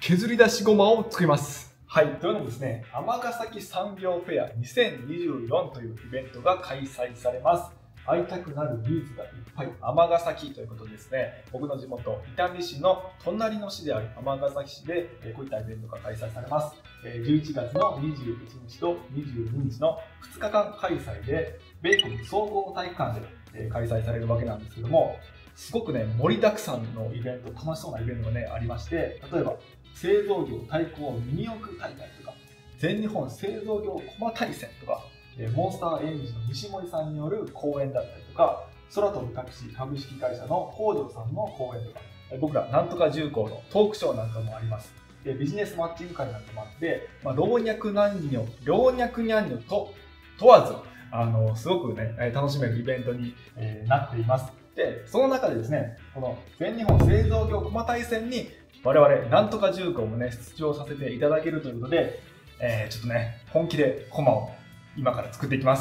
削り出しごまを作ります。はい、というのもですね、尼崎産業フェア2024というイベントが開催されます。会いたくなるニーズがいっぱい、尼崎ということですね、僕の地元、伊丹市の隣の市である尼崎市でこういったイベントが開催されます。11月の21日と22日の2日間開催で、米国総合体育館で開催されるわけなんですけども、すごくね、盛りだくさんのイベント、楽しそうなイベントがね、ありまして、例えば、製造業対抗ミニ四駆大会とか、全日本製造業駒大戦とか、モンスターエンジンの西森さんによる講演だったりとか、空飛ぶタクシー株式会社の北条さんの講演とか、僕らなんとか重工のトークショーなんかもあります。ビジネスマッチング会なんかもあって、老若男女と問わず、すごくね、楽しめるイベントになっています。で、その中でですね、この全日本製造業駒大戦に我々なんとか重工もね、出場させていただけるということで、ちょっとね、本気で駒を今から作っていきます。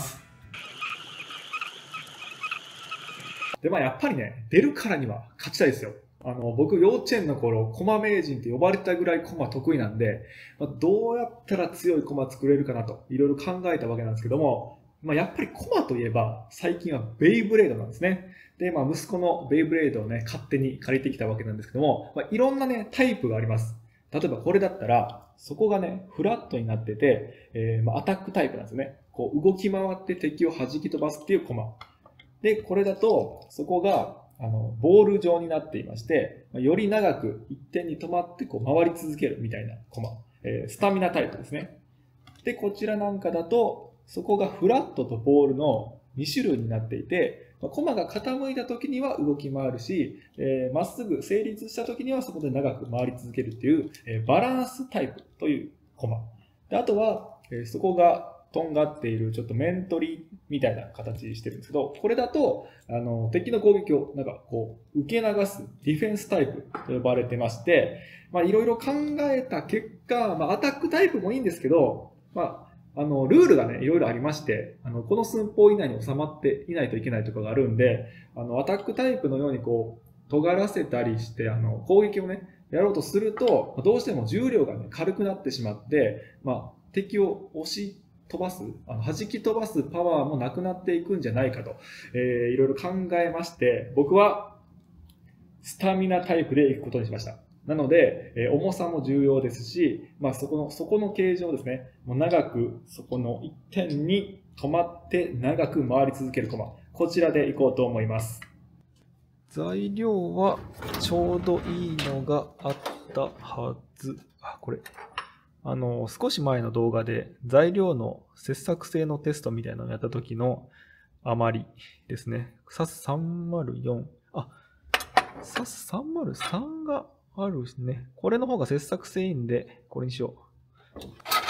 で、やっぱりね、出るからには勝ちたいですよ。僕、幼稚園の頃、駒名人って呼ばれたぐらい駒得意なんで、どうやったら強い駒作れるかなと、いろいろ考えたわけなんですけども、やっぱり駒といえば、最近はベイブレードなんですね。で、息子のベイブレードをね、勝手に借りてきたわけなんですけども、いろんなね、タイプがあります。例えばこれだったら、そこがね、フラットになってて、アタックタイプなんですね。こう動き回って敵を弾き飛ばすっていう駒。で、これだと、そこが、ボール状になっていまして、より長く一点に止まってこう回り続けるみたいな駒。スタミナタイプですね。で、こちらなんかだと、そこがフラットとボールの2種類になっていて、駒が傾いた時には動き回るし、まっすぐ成立した時にはそこで長く回り続けるっていう、バランスタイプという駒。で、あとは、そこがとんがっているちょっと面取りみたいな形してるんですけど、これだと、敵の攻撃をなんかこう、受け流すディフェンスタイプと呼ばれてまして、いろいろ考えた結果、アタックタイプもいいんですけど、ルールがね、いろいろありまして、この寸法以内に収まっていないといけないとかがあるんで、アタックタイプのようにこう、尖らせたりして、攻撃をね、やろうとすると、どうしても重量がね、軽くなってしまって、敵を押し飛ばす、弾き飛ばすパワーもなくなっていくんじゃないかと、いろいろ考えまして、僕は、スタミナタイプでいくことにしました。なので、重さも重要ですし、そこの形状ですね。もう長くそこの一点に止まって長く回り続ける駒。こちらでいこうと思います。材料はちょうどいいのがあったはず。これ。少し前の動画で材料の切削性のテストみたいなのをやった時の余りですね。SAS304。SAS303 があるしね。これの方が切削性いいんで、これにしよう。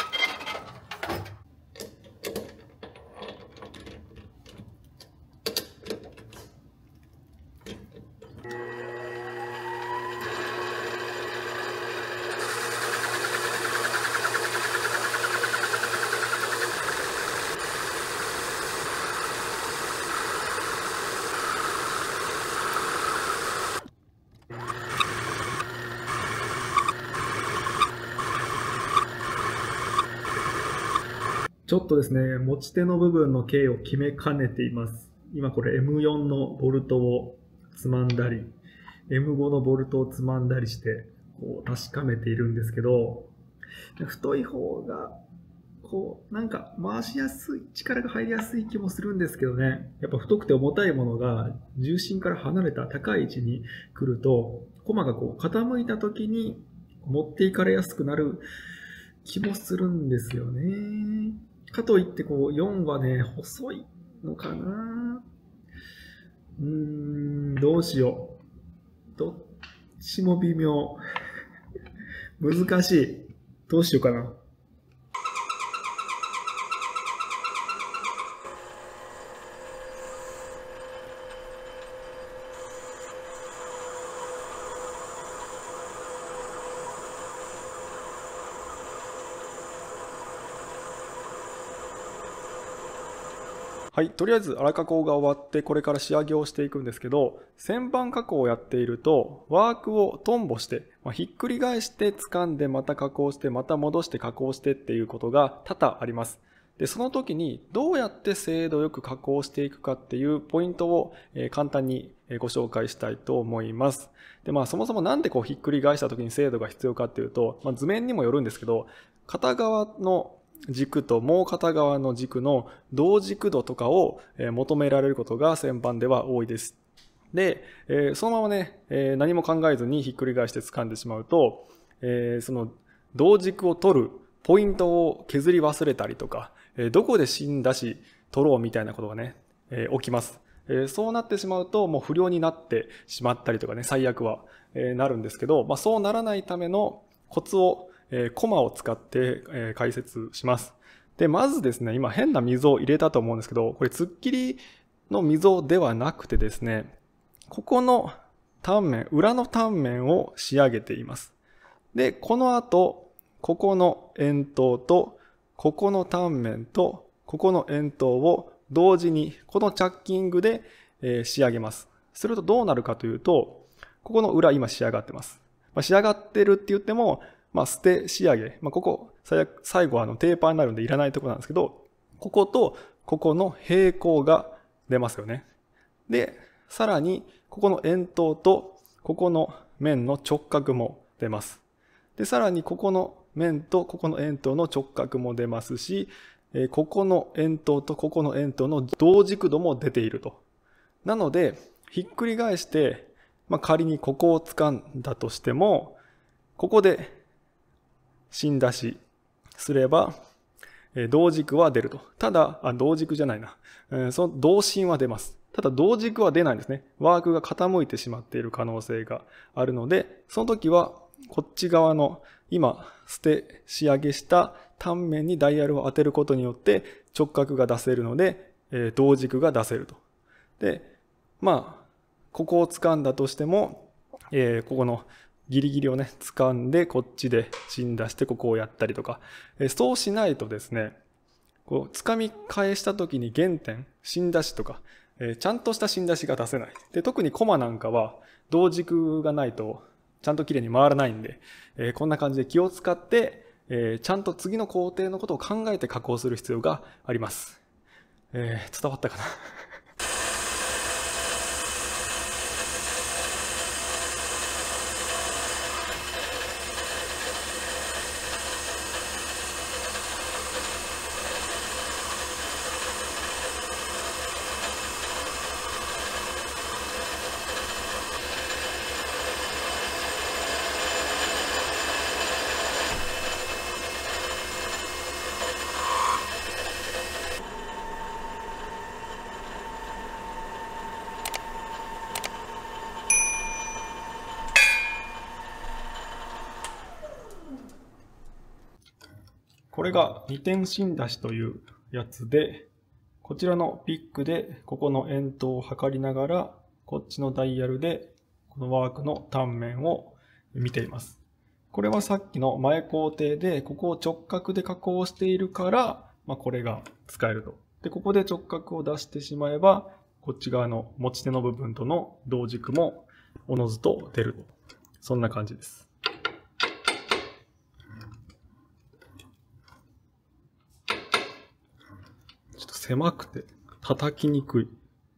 ちょっとですね、持ち手の部分の径を決めかねています。今これ M4 のボルトをつまんだり、M5 のボルトをつまんだりして、こう確かめているんですけど、太い方が、こう、なんか回しやすい、力が入りやすい気もするんですけどね。やっぱ太くて重たいものが重心から離れた高い位置に来ると、駒がこう傾いた時に持っていかれやすくなる気もするんですよね。かといってこう4はね、細いのかな。どうしよう。どっちも微妙。難しい。どうしようかな。 はい、とりあえず荒加工が終わってこれから仕上げをしていくんですけど、旋盤加工をやっているとワークをトンボして、ひっくり返して掴んでまた加工してまた戻して加工してっていうことが多々あります。で、その時にどうやって精度よく加工していくかっていうポイントを簡単にご紹介したいと思います。で、そもそもなんでひっくり返した時に精度が必要かっていうと、図面にもよるんですけど、片側の軸ともう片側の軸の同軸度とかを求められることが旋盤では多いです。で、そのままね、何も考えずにひっくり返して掴んでしまうと、その同軸を取るポイントを削り忘れたりとか、どこで芯出し取ろうみたいなことがね、起きます。そうなってしまうともう不良になってしまったりとかね、最悪はなるんですけど、そうならないためのコツをコマを使って解説します。で、まずですね、今変な溝を入れたと思うんですけど、これ突っ切りの溝ではなくてですね、ここの単面、裏の単面を仕上げています。で、この後、ここの円筒と、ここの単面と、ここの円筒を同時に、このチャッキングで仕上げます。するとどうなるかというと、ここの裏今仕上がってます。仕上がってるって言っても、捨て仕上げ。ここ、最後はテーパーになるんでいらないところなんですけど、こことここの平行が出ますよね。で、さらに、ここの円筒とここの面の直角も出ます。で、さらにここの面とここの円筒の直角も出ますし、ここの円筒とここの円筒の同軸度も出ていると。なので、ひっくり返して、仮にここを掴んだとしても、ここで芯出しすれば、同軸は出ると。ただ、同軸じゃないな。その同心は出ます。ただ同軸は出ないんですね。ワークが傾いてしまっている可能性があるので、その時はこっち側の今捨て仕上げした単面にダイヤルを当てることによって直角が出せるので、同軸が出せると。で、ここを掴んだとしても、ここのギリギリをね、掴んでこっちで芯出してここをやったりとか、そうしないとですね、掴み返した時に原点、芯出しとか、ちゃんとした芯出しが出せない。で、特にコマなんかは同軸がないとちゃんと綺麗に回らないんで、こんな感じで気を使って、ちゃんと次の工程のことを考えて加工する必要があります。伝わったかなこれが2点芯出しというやつで、こちらのピックでここの円筒を測りながら、こっちのダイヤルでこのワークの単面を見ています。これはさっきの前工程でここを直角で加工しているから、これが使えると。で、ここで直角を出してしまえば、こっち側の持ち手の部分との同軸もおのずと出ると。そんな感じです。ちょっと狭くて叩きにくい。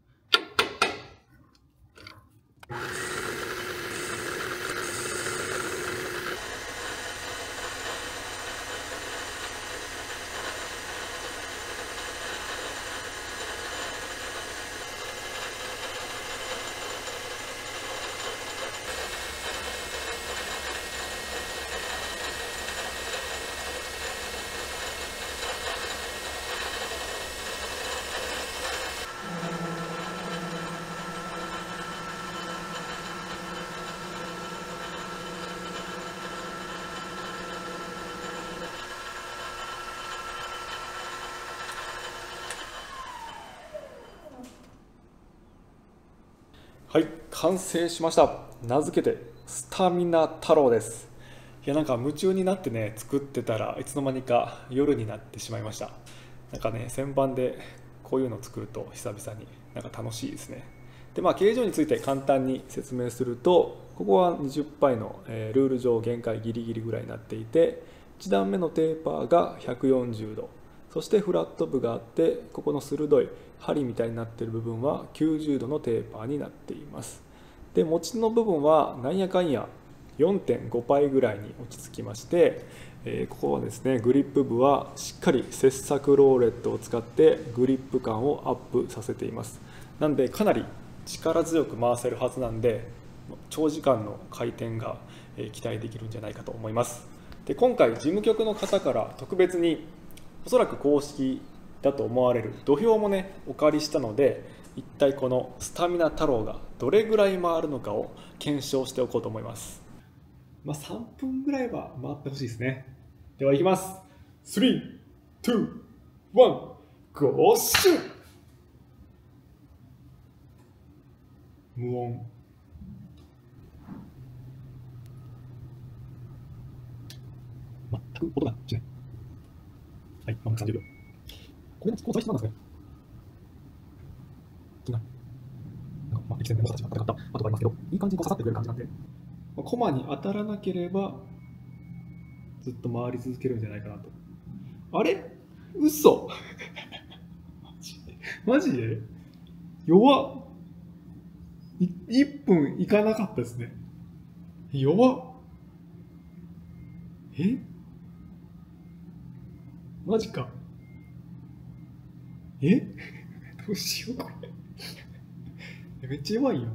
はい、完成しました。名付けてスタミナ太郎です。いや、夢中になってね、作ってたらいつの間にか夜になってしまいました。旋盤でこういうのを作ると久々になんか楽しいですね。で形状について簡単に説明すると、ここは20パイのルール上限界ギリギリぐらいになっていて、1段目のテーパーが140度、そしてフラット部があって、ここの鋭い針みたいになっている部分は90度のテーパーになっています。で持ちの部分はなんやかんや 4.5 パイぐらいに落ち着きまして、ここはですねグリップ部はしっかり切削ローレットを使ってグリップ感をアップさせています。なんでかなり力強く回せるはずなんで、長時間の回転が期待できるんじゃないかと思います。で今回事務局の方から特別におそらく公式だと思われる土俵もねお借りしたので、一体このスタミナ太郎がどれぐらい回るのかを検証しておこうと思います。 3分ぐらいは回ってほしいですね。ではいきます。3、2、1、ゴーシュー。無音。全く音がしない。はい、まもなく30秒。これの材質なんですね。気になる。適正な形が硬かった跡がありますけど、いい感じに刺さってくれる感じなんで、コマに当たらなければずっと回り続けるんじゃないかなと。あれ嘘マジで弱っ。1分いかなかったですね。弱っ。マジか。どうしようこれ。めっちゃ弱いよ。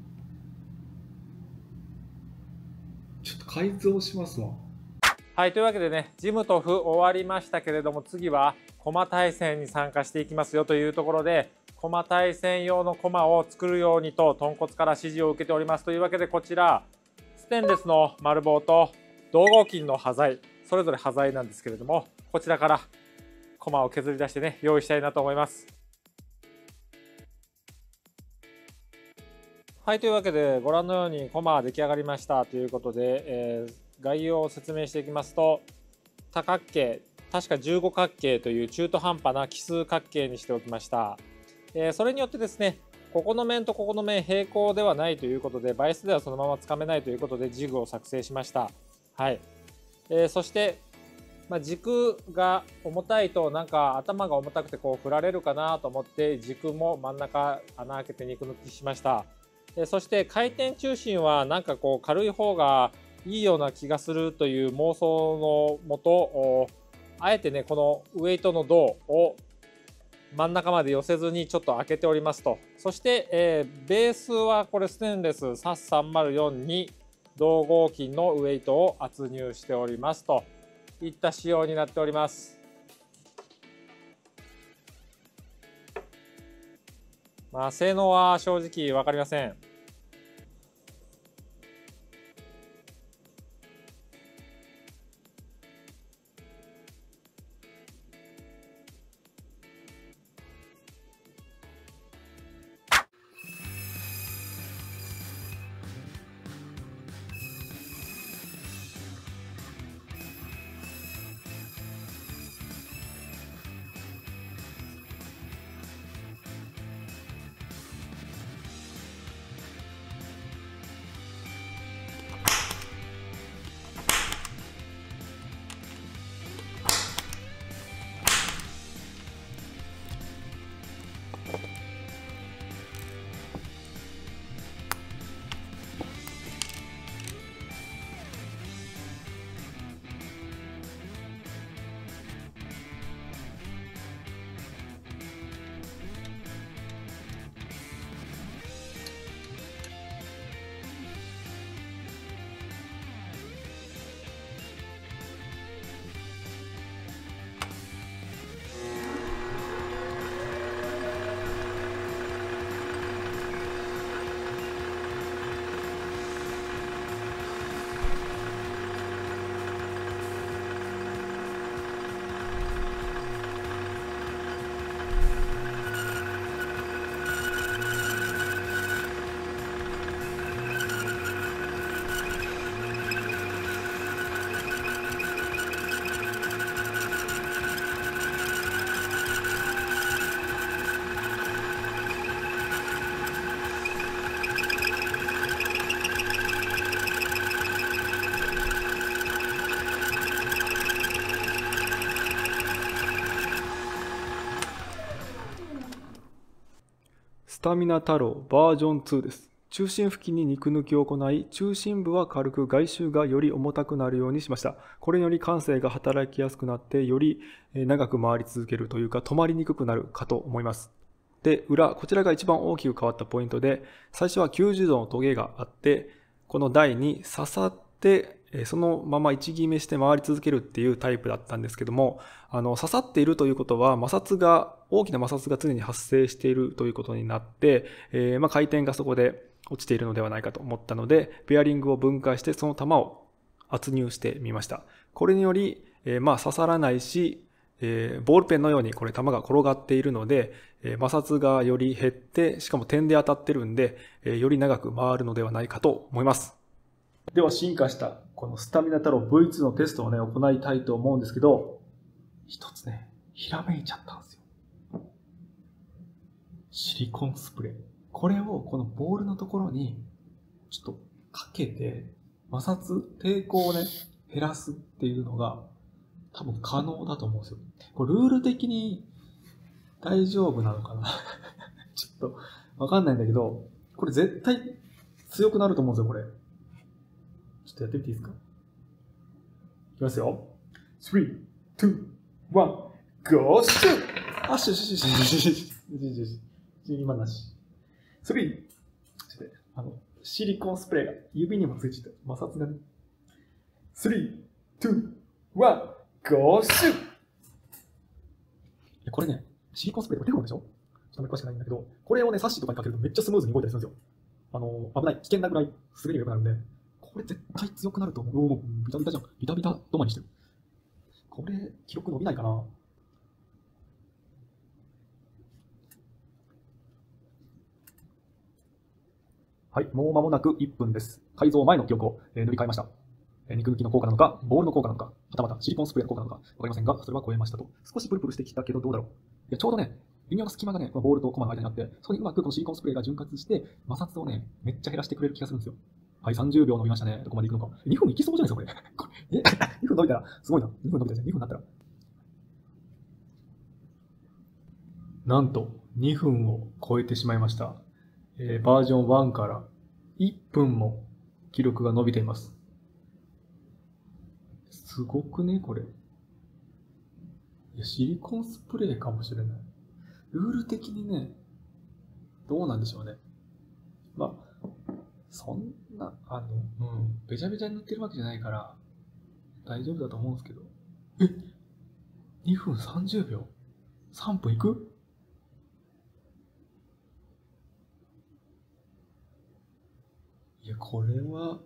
ちょっと改造しますわ。 はい、というわけでね、ジムとフ終わりましたけれども、次は駒対戦に参加していきますよというところで、駒対戦用の駒を作るようにと豚骨から指示を受けております。というわけでこちらステンレスの丸棒と銅合金の端材、それぞれ端材なんですけれども、こちらから駒を削り出してね用意したいなと思います。はい、というわけでご覧のように駒は出来上がりましたということで、概要を説明していきますと、多角形、確か15角形という中途半端な奇数角形にしておきました。それによってですね、ここの面とここの面平行ではないということで、バイスではそのままつかめないということでジグを作成しました。はい。そして、軸が重たいとなんか頭が重たくてこう振られるかなと思って軸も真ん中穴開けて肉抜きしました。そして回転中心はなんかこう軽い方がいいような気がするという妄想のもと、あえてねこのウエイトの銅を真ん中まで寄せずにちょっと開けておりますと。そして、ベースはこれステンレス SAS304 に銅合金のウエイトを圧入しておりますといった仕様になっております。性能は正直分かりません。 スタミナ太郎バージョン2です。中心付近に肉抜きを行い、中心部は軽く外周がより重たくなるようにしました。これにより慣性が働きやすくなって、より長く回り続けるというか、止まりにくくなるかと思います。で、裏、こちらが一番大きく変わったポイントで、最初は90度のトゲがあって、この台に刺さって、そのまま位置決めして回り続けるっていうタイプだったんですけども、刺さっているということは、大きな摩擦が常に発生しているということになって、回転がそこで落ちているのではないかと思ったので、ベアリングを分解してその球を圧入してみました。これにより、刺さらないし、ボールペンのようにこれ球が転がっているので、摩擦がより減って、しかも点で当たってるんで、より長く回るのではないかと思います。 では進化したこのスタミナ太郎 V2 のテストをね、行いたいと思うんですけど、一つね、ひらめいちゃったんですよ。シリコンスプレー。これをこのボールのところにちょっとかけて、摩擦、抵抗をね、減らすっていうのが多分可能だと思うんですよ。これルール的に大丈夫なのかなちょっとわかんないんだけど、これ絶対強くなると思うんですよ、これ。ちょっとやってみていいですか？いきますよ。3、2、1、ゴーシュッ！あ、今なし。3、ちょっとシリコンスプレーが指にもついちゃった摩擦がね。3、2、1、ゴーシュッ！これね、シリコンスプレーとかテフロンでしょ？ちょっとあんまり詳しくないんだけど、これをね、サッシとかにかけるとめっちゃスムーズに動いたりするんですよ。危ない、危険なぐらい滑りが良くなるんで、これ絶対強くなると思う。もうビタビタじゃん。ビタビタ止まりしてる。これ、記録伸びないかな？はい、もう間もなく1分です。改造前の記録を塗り替えました。肉抜きの効果なのか、ボールの効果なのか、はたまたシリコンスプレーの効果なのか、わかりませんが、それは超えましたと。少しプルプルしてきたけどどうだろう。いや、ちょうどね、微妙な隙間がね、このボールとコマの間にあって、そこにうまくこのシリコンスプレーが潤滑して、摩擦をね、めっちゃ減らしてくれる気がするんですよ。はい、30秒伸びましたね。どこまで行くのか。2分いきそうじゃないですか、これ。2分伸びたら、すごいな。2分伸びたじゃん。2分になったら。なんと、2分を超えてしまいました。バージョン1から1分も記録が伸びています。すごくね、これ。いや、シリコンスプレーかもしれない。ルール的にね、どうなんでしょうね。まあ、そんな、べちゃべちゃに塗ってるわけじゃないから、大丈夫だと思うんですけど。2分30秒 ?3 分いく？いや、これは、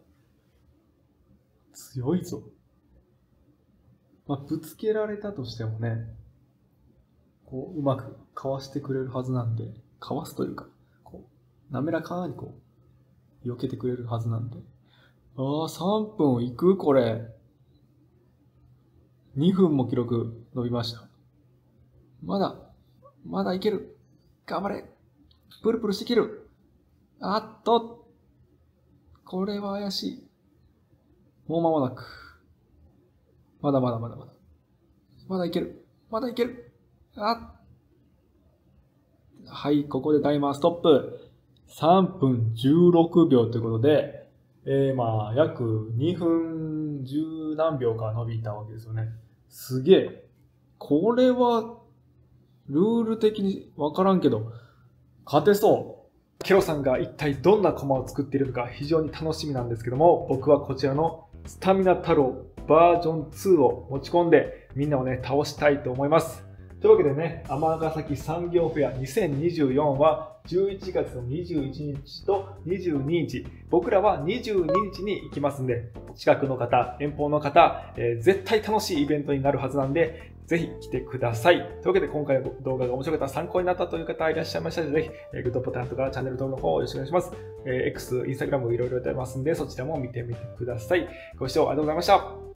強いぞ。まあ、ぶつけられたとしてもね、こう、うまくかわしてくれるはずなんで、かわすというか、こう、滑らかにこう、避けてくれるはずなんで。3分いく？これ。2分も記録伸びました。まだいける。頑張れ。プルプルしてきる。これは怪しい。もう間もなく。まだ。まだいける。はい、ここでタイマーストップ。3分16秒ということで、約2分10何秒か伸びたわけですよね。すげえ。これは、ルール的にわからんけど、勝てそう。ケロさんが一体どんなコマを作っているのか非常に楽しみなんですけども、僕はこちらのスタミナ太郎バージョン2を持ち込んで、みんなをね、倒したいと思います。というわけでね、尼崎産業フェア2024は11月の21日と22日、僕らは22日に行きますんで、近くの方、遠方の方、絶対楽しいイベントになるはずなんで、ぜひ来てください。というわけで今回の動画が面白かった、参考になったという方いらっしゃいましたので、ぜひ、グッドボタンとかチャンネル登録の方よろしくお願いします。X、Instagram いろいろやってますんで、そちらも見てみてください。ご視聴ありがとうございました。